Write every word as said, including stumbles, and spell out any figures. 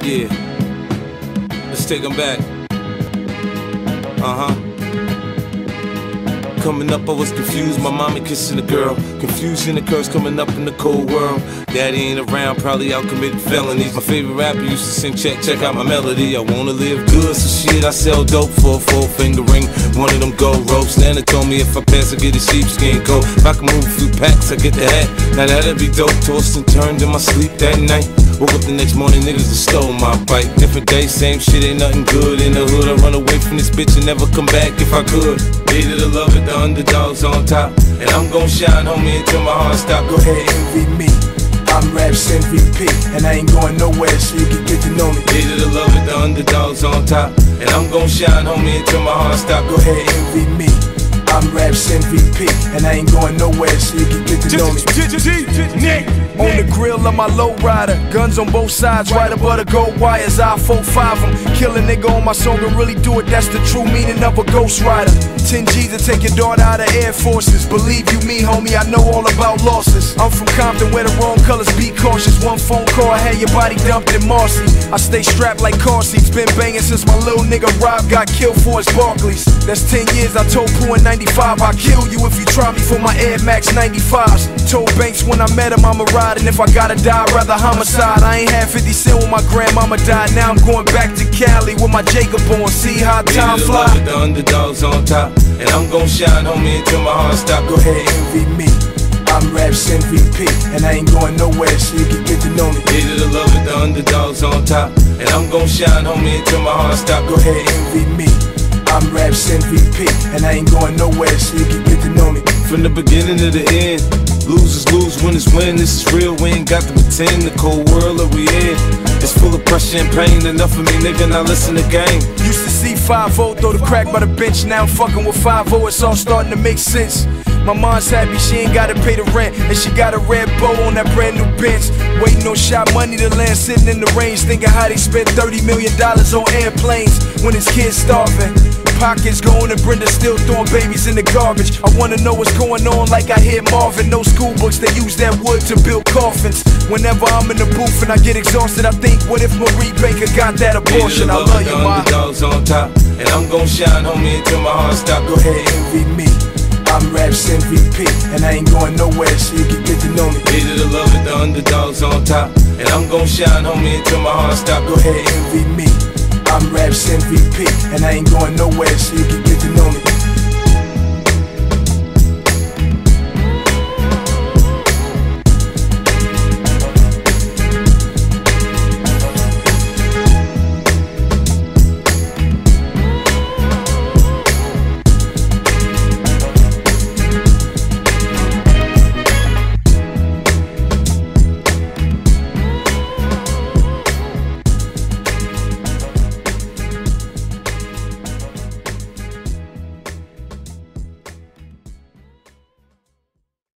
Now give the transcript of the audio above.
Yeah, let's take them back. Uh-huh. Coming up, I was confused, my mommy kissing a girl. Confusion occurs coming up in the cold world. Daddy ain't around, probably out committing felonies. My favorite rapper used to sing, check, check out my melody. I wanna live good, so shit, I sell dope for a four finger ring. One of them gold ropes. Nana told me if I pass, I get a sheepskin coat. If I can move a few packs, I get the hat. Now that'd be dope. Tossed and turned in my sleep that night. Woke up the next morning, niggas that stole my bike. Different day, same shit, ain't nothing good. In the hood, I run away from this bitch and never come back if I could. Hated to love it, the underdogs on top. And I'm gon' shine, homie, until my heart stop. Go ahead, envy me. I'm Raps M V P, and I ain't going nowhere, so you can get to know me. Hated to love it, the underdogs on top. And I'm gon' shine, homie, until my heart stop. Go ahead, envy me. I'm Raps M V P, and I ain't going nowhere, so you can get to know me. On the grill of my lowrider, guns on both sides, right above the gold wires. I four five them, kill a nigga on my song and really do it. That's the true meaning of a ghost rider. ten G's to take your daughter out of Air Forces. Believe you me, homie, I know all about losses. I'm from Compton where the wrong colors, be cautious. One phone call, I had your body dumped in Marcy. I stay strapped like car seats, been banging since my little nigga Rob got killed for his Barclays. That's ten years, I told Pooh in ninety-five, I'll kill you if you try me for my Air Max ninety-fives. Told Banks when I met him I'ma ride, and if I gotta die, I'd rather homicide. I ain't had fifty cent when my grandmama died. Now I'm going back to Cali with my Jacob on. See how time fly. The underdogs on top, and I'm gon' shine, homie, until my heart stop. Go ahead, envy me. I'm Raps M V P, and I ain't going nowhere, so you can get to know me. Hated to love it, the underdogs on top, and I'm gon' shine, homie, until my heart stop. Go ahead, envy me. I'm Raps M V P, and I ain't going nowhere, so you can get to know me. From the beginning to the end, losers lose, winners win. This is real, we ain't got to pretend. The cold world that we in, it's full of pressure and pain. Enough of me, nigga, now listen to game. Used to see five oh throw the crack by the bench. Now I'm fucking with five oh, it's all starting to make sense. My mom's happy she ain't gotta pay the rent, and she got a red bow on that brand new Benz. Waiting on shot money to land, sitting in the range, thinking how they spent thirty million dollars on airplanes when his kids starving. Pockets going and Brenda still throwing babies in the garbage. I wanna know what's going on like I hear Marvin. No school books, they use that wood to build coffins. Whenever I'm in the booth and I get exhausted, I think, what if Marie Baker got that abortion? I love you, ma. Underdogs on top, and I'm gon' shine, homie, until my heart stop. Go ahead, envy me. I'm Raps M V P, and I ain't going nowhere, so you can get to know me. Hated to love it, the underdogs on top, and I'm gon' shine, homie, until my heart stop. Go ahead, envy me. I'm Raps M V P, and I ain't going nowhere, so you can get to know me.